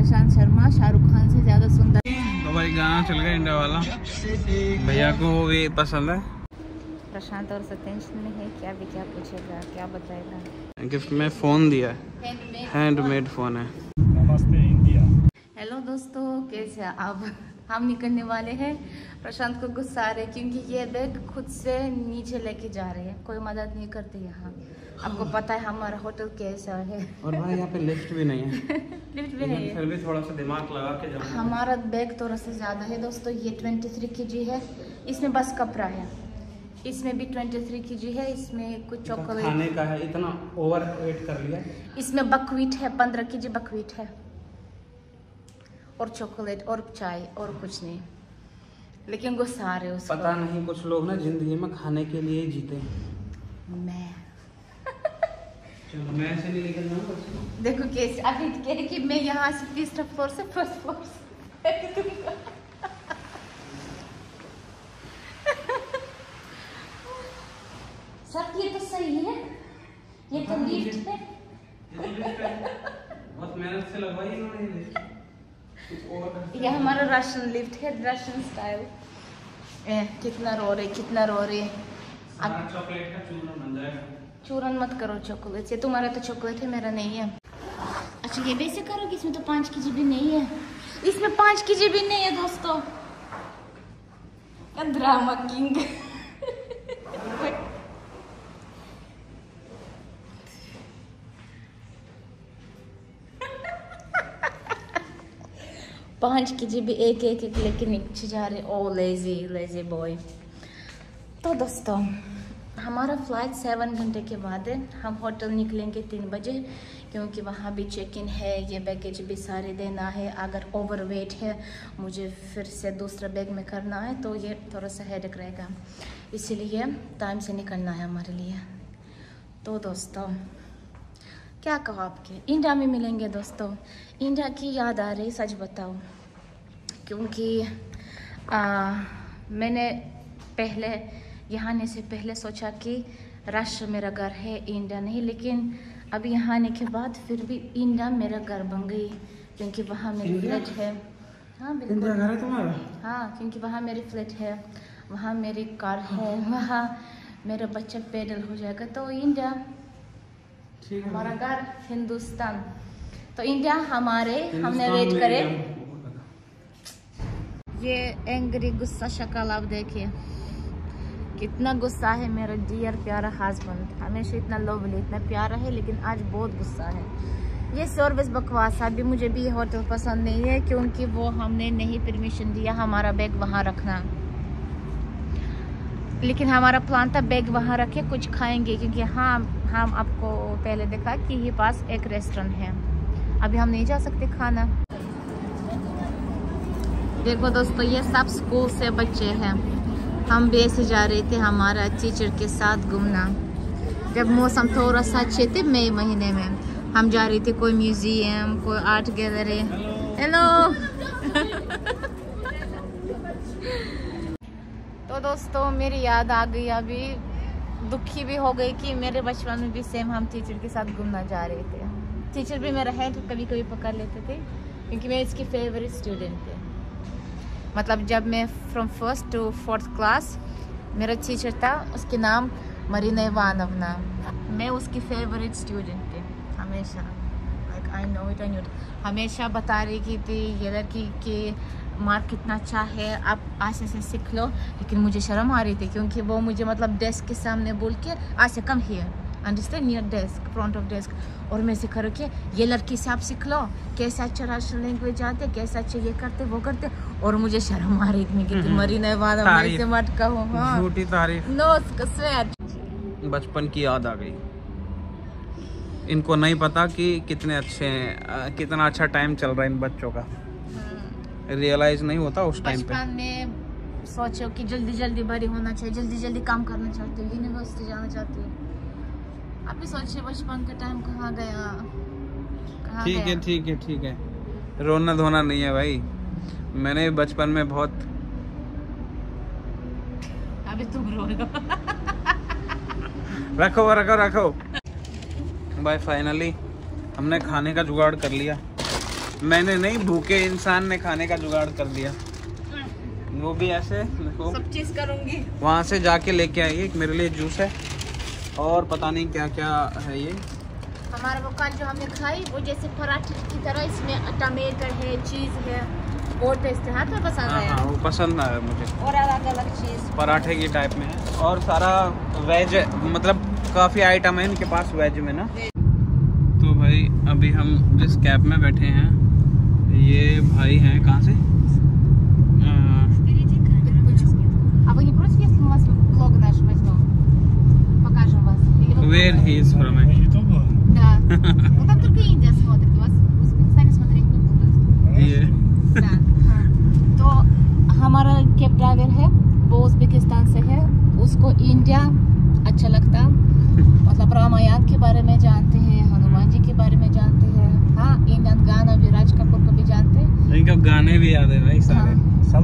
प्रशांत शर्मा शाहरुख खान से ज्यादा सुंदर। तो भाई गाना चल गया इंडिया वाला, भैया को वो भी पसंद है। प्रशांत और सत्येंश में है, क्या भी क्या पूछेगा, क्या बताएगा। गिफ्ट में फोन दिया है, हैंडमेड फोन है। नमस्ते इंडिया। हेलो दोस्तों, कैसे अब हम निकलने वाले हैं। प्रशांत को गुस्सा आ रहा है क्योंकि ये बैग खुद से नीचे लेके जा रहे हैं, कोई मदद नहीं करते यहाँ। आपको पता है हमारा होटल कैसा है। और भाई यहाँ पे लिफ्ट भी नहीं है। लिफ्ट भी नहीं है, फिर भी थोड़ा सा दिमाग लगा के जाओ। हमारा बैग थोड़ा सा ज़्यादा है दोस्तों। ये 23 kg है, इसमें बस कपड़ा है। इसमें भी 23 kg है, इसमें कुछ चॉकलेट खाने का है, इतना ओवर वेट कर लिया। इसमें बकवीट है, 15 kg बकवीट है, और चॉकलेट और चाय और कुछ नहीं। लेकिन गुस्सा आ रहे हो उसको। पता नहीं, कुछ लोग ना जिंदगी में खाने के लिए जीते हैं। मैं मैं ऐसे नहीं लेकर जाऊंगा। देखो कैसे अभी कह रही कि मैं यहाँ से 3th फ्लोर से 1st फ्लोर से सब ये तो सही है, ये तो लिफ्ट है। बहुत मेहनत से लगवाई इन्होंने लिफ्ट। ये हमारा राशन लिफ्ट है, राशन स्टाइल। कितना रो रहे, कितना रो रहे। चॉकलेट का चूरन बन जाएगा। चूरन मत करो चॉकलेट से, तुम्हारा तो चॉकलेट है, मेरा नहीं है। अच्छा ये वैसे करो कि इसमें तो 5 kg भी नहीं है, इसमें 5 kg भी नहीं है दोस्तों। Drama king. पाँच kg भी एक लेके नीचे जा रहे। Oh lazy boy. तो दोस्तों हमारा फ्लाइट 7 घंटे के बाद है। हम होटल निकलेंगे 3 बजे, क्योंकि वहाँ भी चेक इन है, ये बैगेज भी सारे देना है। अगर ओवर वेट है मुझे फिर से दूसरा बैग में करना है, तो ये थोड़ा सा हेडेक रहेगा, इसीलिए टाइम से निकलना है हमारे लिए। तो दोस्तों क्या कहो, आपके इंडिया में मिलेंगे दोस्तों। इंडिया की याद आ रही, सच बताओ, क्योंकि मैंने पहले यहाँ आने से पहले सोचा कि राष्ट्र मेरा घर है, इंडिया नहीं। लेकिन अब यहाँ आने के बाद फिर भी इंडिया मेरा घर बन गई, क्योंकि वहाँ मेरी फ्लैट है। हाँ बिल्कुल, इंडिया घर है तुम्हारा? हाँ, क्योंकि वहाँ मेरी फ्लैट है, वहाँ मेरी कार है, वहाँ मेरा बच्चा पैदल हो जाएगा। तो इंडिया हमारा घर, हिंदुस्तान तो इंडिया हमारे। हमने वेट करे। ये एंग्री गुस्सा शक्ल आप देखिए, कितना गुस्सा है मेरा डियर प्यारा हस्बैंड। हमेशा इतना लवली, इतना प्यारा है, लेकिन आज बहुत गुस्सा है। ये सर्विस बकवास है। अभी मुझे भी ये होटल पसंद नहीं है, क्योंकि वो हमने नहीं परमिशन दिया हमारा बैग वहाँ रखना। लेकिन हमारा प्लान था बैग वहाँ रखे कुछ खाएंगे, क्योंकि हम आपको पहले देखा कि ये पास एक रेस्टोरेंट है। अभी हम नहीं जा सकते खाना। देखो दोस्तों, ये सब स्कूल से बच्चे हैं। हम भी ऐसे जा रहे थे हमारा टीचर के साथ घूमना। जब मौसम थोड़ा सा अच्छे थे, मई महीने में, हम जा रहे थे कोई म्यूजियम, कोई आर्ट गैलरी। हेलो। तो दोस्तों मेरी याद आ गई, अभी दुखी भी हो गई कि मेरे बचपन में भी सेम हम टीचर के साथ घूमना जा रहे थे। टीचर भी मेरा है, तो कभी कभी पकड़ लेते थे, क्योंकि मैं इसकी फेवरेट स्टूडेंट थी। मतलब जब मैं from 1st to 4th class, मेरा टीचर था, उसके नाम मरीना इवानोवना। मैं उसकी फेवरेट स्टूडेंट थी हमेशा। Like I know it. हमेशा बता रही की थी ये लड़की की मार्क कितना अच्छा है, आप आशा से सीख लो। लेकिन मुझे शर्म आ रही थी, क्योंकि वो मुझे मतलब डेस्क के सामने बोल के Asha come here, understand, near desk, front of desk. और मैं सिखा रही ये लड़की से आप सीख लो कैसे अच्छा राष्ट्रीय लैंग्वेज आते, कैसे अच्छे ये करते वो करते। और मुझे शर्म आ रही थी कि मरीना इवानोवना से मत कहो। हाँ, झूठी तारीफ। No sweat. बचपन की याद आ गई। इनको नहीं पता कि कितने अच्छे हैं, कितना अच्छा टाइम चल रहा है इन बच्चों का। रियलाइज नहीं होता उस टाइम पे। बचपन में सोचो कि जल्दी जल्दी बड़ी होना चाहिए, जल्दी जल्दी काम करना चाहती हूँ, यूनिवर्सिटी जाना चाहती हूँ। अभी सोचिए बचपन का टाइम कहाँ गया, कहाँ गया। ठीक है, रोना धोना नहीं है भाई। मैंने बचपन में बहुत। अभी तुम रो लो। रखो भाई। फाइनली हमने खाने का जुगाड़ कर लिया। मैंने नहीं, भूखे इंसान ने खाने का जुगाड़ कर दिया। वो भी ऐसे देखो, सब चीज करूंगी। वहाँ से जाके लेके आई। एक मेरे लिए जूस है और पता नहीं क्या क्या है ये। हमारा वो कल जो हमने खाई वो जैसे पराठे की तरह, इसमें टमाटर है, चीज है, बहुत टेस्ट है। तो पसंद आया। हाँ, वो पसंद आया मुझे। और अलग अलग चीज पराठे की टाइप में है और सारा वेज, मतलब काफ़ी आइटम है इनके पास वेज में ना। तो भाई अभी हम जिस कैब में बैठे हैं, ये भाई हैं कहाँ से? Where he is from? Да. Ну там только Индия смотрит, у вас в Узбекистане смотреть не будут. ये Да. तो हमारा कैब ड्राइवर है, वो उज़्बेकिस्तान से है, उसको इंडिया अच्छा लगता, मतलब रामायण के बारे में जानते हैं, हनुमान जी के बारे में जानते हैं। हाँ, इंडियन गाना भी, राज कपूर को भी जानते हैं। इनका गाने भी याद है भाई सारे।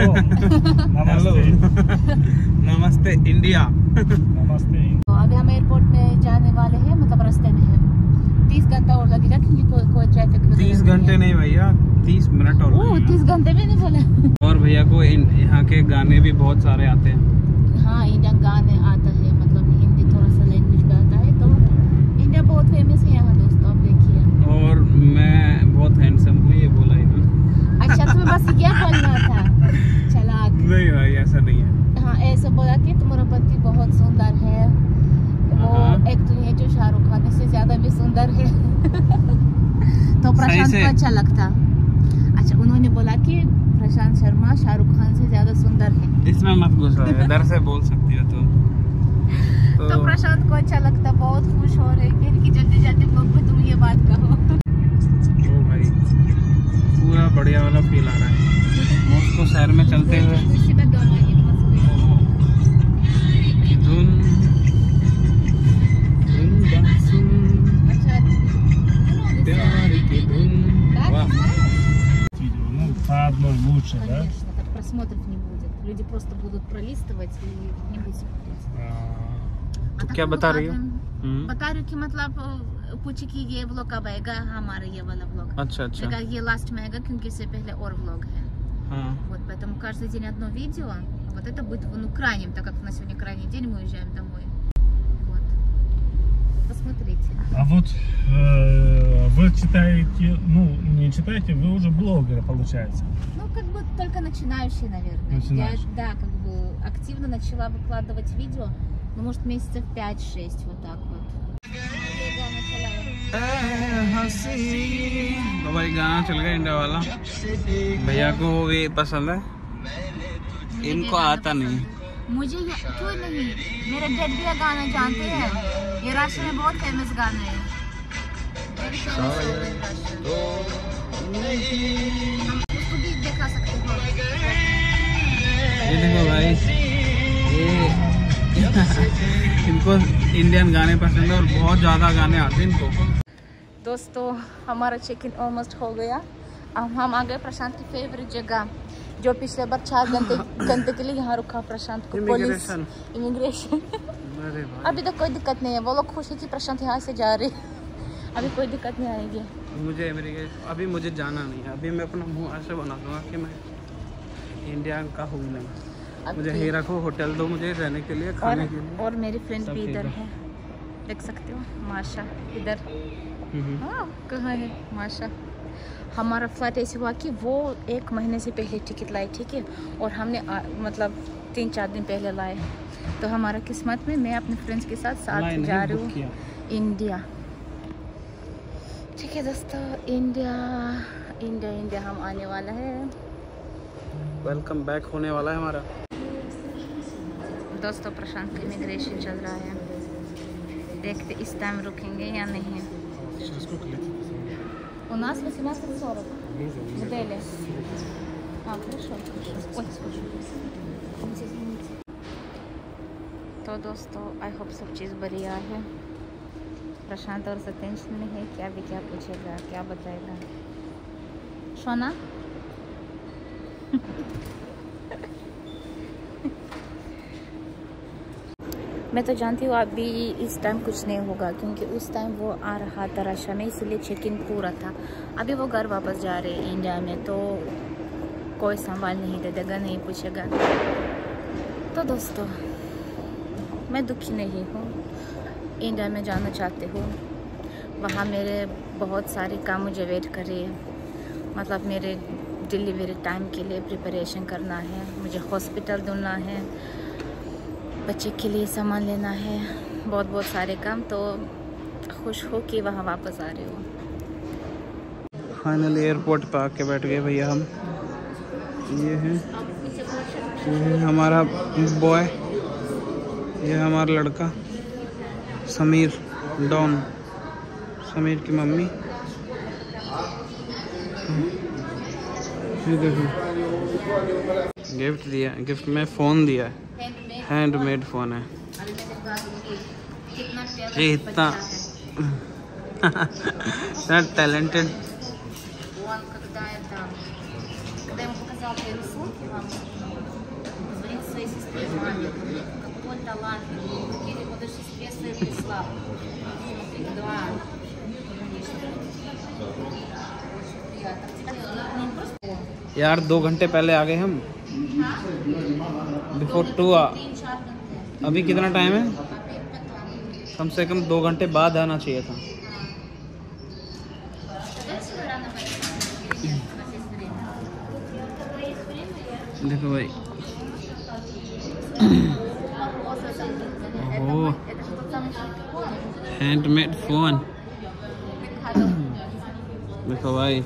नमस्ते इंडिया। नमस्ते। तो अभी हम एयरपोर्ट में जाने वाले हैं, मतलब रास्ते में है। 30 घंटा और लगेगा क्योंकि कोई ट्रैफिक 30 घंटे नहीं भैया, 30 मिनट और लगेगा। 30 घंटे भी नहीं बोले। और भैया को यहाँ के गाने भी बहुत सारे आते हैं। हाँ, इंडियन गाने आता है, मतलब हिंदी थोड़ा सा लैंग्वेज में आता है। तो इंडिया बहुत फेमस है यहाँ दोस्तों, आप देखिए। और मैं बहुत हैंडसम हूँ, ये बोला इन्होंने। अच्छा, तुम्हें बस ये बोलना था, चलाक। नहीं भाई ऐसा नहीं है। हाँ, ऐसा बोला कि तुम्हारा पति बहुत सुंदर है, वो एक तो ये जो शाहरुख खान से ज्यादा भी सुंदर है। तो प्रशांत को अच्छा लगता। अच्छा, उन्होंने बोला कि प्रशांत शर्मा शाहरुख खान से ज्यादा सुंदर है। इसमें मत घुसो, इधर से बोल सकती हो तुम। तो प्रशांत को अच्छा लगता, बहुत खुश हो रहे हैं कि जल्दी जल्दी ब्लॉग में तुम ये बात कहो। ओ भाई पूरा बढ़िया वाला फील आ रहा है उसको शहर में चलते हुए। По одной лучше, да? Конечно, так просмотров не будет. Люди просто будут пролистывать и не будут смотреть. तो क्या बता रही हो? बता रही हूँ कि मतलब पूछे कि ये व्लॉग कब आएगा, हमारा ये वाला व्लॉग। अच्छा अच्छा। ये लास्ट में आएगा, क्योंकि इससे पहले और व्лог है। Вот поэтому каждый день одно видео. Вот это будет крайним, так как у нас сегодня крайний день, мы уезжаем домой. Вот. Посмотрите. А вот вы читаете, ну не читаете, вы уже блогер получается. Ну как бы только начинающий, наверное. Начинающий. Я, да, как бы активно начала выкладывать видео, ну может месяцев 5-6 вот так вот. तो भाई गाना चल गया इंडिया वाला। भैया को भी पसंद है, इनको आता नहीं। मुझे क्यों नहीं, मेरे डैड भी ये गाना जानते हैं, ये राशि में बहुत फेमस गाना है। हम उसको भी दिखा सकते हो। ये देखो भाई, ये इनको इंडियन गाने पसंद है और बहुत ज़्यादा गाने आते हैं इनको। दोस्तों हमारा चेक इन ऑलमोस्ट हो गया। अब हम आ गए प्रशांत की फेवरेट जगह, जो पिछले बार 4 घंटे के लिए यहाँ रुका प्रशांत को पुलिस इमिग्रेशन। अभी तो कोई दिक्कत नहीं है, वो लोग खुश है कि प्रशांत यहाँ से जा रहे, अभी कोई दिक्कत नहीं आएगी। मुझे अभी मुझे जाना नहीं है, अभी मैं अपना मुँह ऐसे बना दूँगा कि मैं इंडिया का हूँ नहीं। मुझे ही रखो, होटल दो मुझे रहने के लिए, खाने के लिए। और मेरी फ्रेंड भी इधर है, देख सकते हो माशा इधर। हाँ कहाँ है माशा। हमारा फ्लाइट ऐसे हुआ कि वो 1 महीने से पहले टिकट लाई, ठीक है, और हमने मतलब 3-4 दिन पहले लाए। तो हमारा किस्मत में मैं अपने फ्रेंड्स के साथ जा रही हूँ इंडिया। ठीक है दोस्तों, इंडिया हम आने वाला है। वेलकम बैक होने वाला है हमारा। दोस्तों प्रशांत का इमिग्रेशन चल रहा है, देखते इस टाइम रुकेंगे या नहीं। У нас 18:40 в Дели. Хорошо. Ой, слушай. Извините. तो दोस्तों आई होप सब चीज़ बढ़िया है। प्रशांत और से टेंशन में है कि अभी क्या पूछेगा, क्या बताएगा। सोना मैं तो जानती हूँ अभी इस टाइम कुछ नहीं होगा, क्योंकि उस टाइम वो आ रहा था रशिया में, इसलिए चेक इन पूरा था। अभी वो घर वापस जा रहे हैं इंडिया में, तो कोई संभाल नहीं दे देगा, नहीं पूछेगा। तो दोस्तों मैं दुखी नहीं हूँ, इंडिया में जाना चाहती हूँ। वहाँ मेरे बहुत सारे काम मुझे वेट कर रही है, मतलब मेरे डिलीवरी टाइम के लिए प्रिपरेशन करना है, मुझे हॉस्पिटल ढूंढना है, बच्चे के लिए सामान लेना है, बहुत सारे काम। तो खुश हो कि वहाँ वापस आ रही हूँ। फाइनली एयरपोर्ट पे आके बैठ गए भैया हम। ये है हमारा बॉय, ये है हमारा लड़का समीर, डॉन, समीर की मम्मी। ये देखो गिफ्ट दिया, गिफ्ट में फ़ोन दिया है, हैंडमेड फ़ोन है। ये इतना टैलेंटेड। यार 2 घंटे पहले आ गए हम, बिफोर 2। अभी कितना टाइम है? कम से कम 2 घंटे बाद आना चाहिए था। देखो भाई, ओह हैंडमेड फोन। देखो भाई,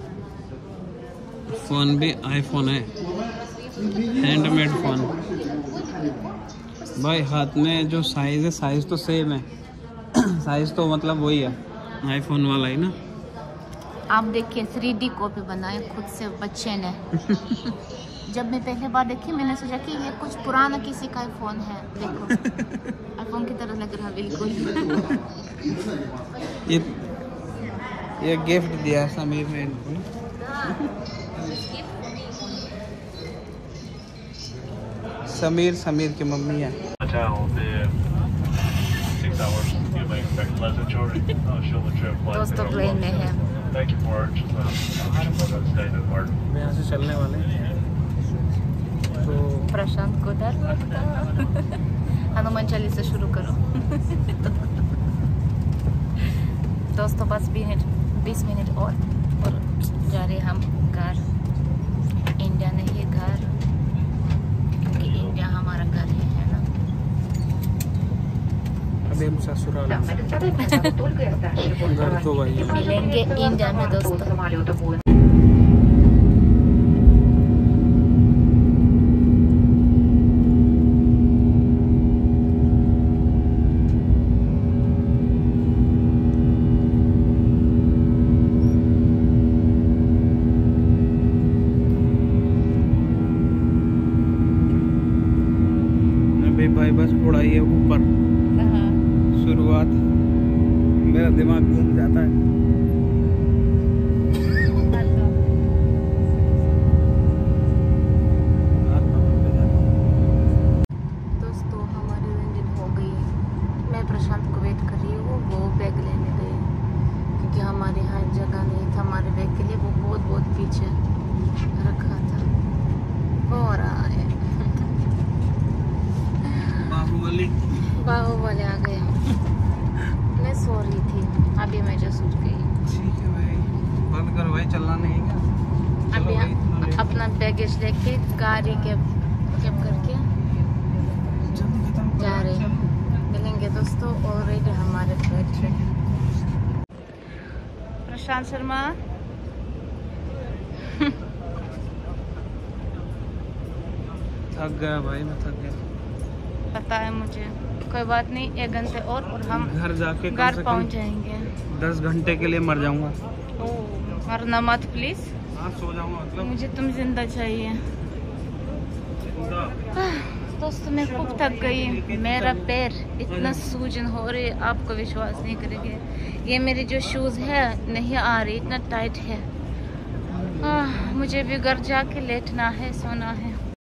फोन भी आईफोन है, हैंडमेड फोन। भाई हाथ में जो साइज है, साइज तो सेम है, साइज तो मतलब वही है आईफोन वाला ही ना। आप देखिए 3D कॉपी बनाए खुद से बच्चे ने। जब मैं पहली बार देखी मैंने सोचा कि ये कुछ पुराना किसी का फोन है। देखो आईफोन की तरह लग रहा बिल्कुल। ये गिफ्ट दिया समीर ने इनको। समीर की मम्मी है। दोस्तों प्लेन में है, यहाँ से चलने वाले हैं। तो प्रशांत को डर लगता। हनुमान चालीसा शुरू करो। दोस्तों बस 20 मिनट और जा रहे हम घर। इंडिया नहीं है घर, क्योंकि इंडिया हमारा घर है ना। अभी हम ससुराल घर तो भाई मिलेंगे इंडिया में दोस्तों। भाई बस उड़ाई है ऊपर, शुरुआत। मेरा दिमाग घूम जाता है। दोस्तों हमारी लैंडिंग हो गई। मैं प्रशांत को वेट कर रही हूँ, वो बैग लेने गए, क्योंकि हमारे यहाँ जगह नहीं था हमारे बैग के लिए। वो बहुत पीछे रखा था। वो आ रहा है, बाहुबली आ गया। मैं सो रही थी, अभी मैं जस्ट उठ गई। ठीक है भाई, बंद करो भाई, चलना नहीं क्या। अभी हम अपना बैगेज लेके गाड़ी कैब करके जा रहे हैं। मिलेंगे दोस्तों ऑलरेडी हमारे फ्लाइट है। प्रशांत शर्मा थक गया भाई, मैं थक गया। पता है मुझे, कोई बात नहीं, 1 घंटे और हम घर जाके घर पहुंच जाएंगे। 10 घंटे के लिए मर जाऊंगा। मरना मत प्लीज। हाँ सो जाऊंगा, मतलब मुझे तुम जिंदा चाहिए। दोस्तों मैं खूब थक गई, मेरा पैर इतना सूजन हो रही है, आपको विश्वास नहीं करेंगे। ये मेरे जो शूज है नहीं आ रही, इतना टाइट है। मुझे भी घर जाके लेटना है, सोना है।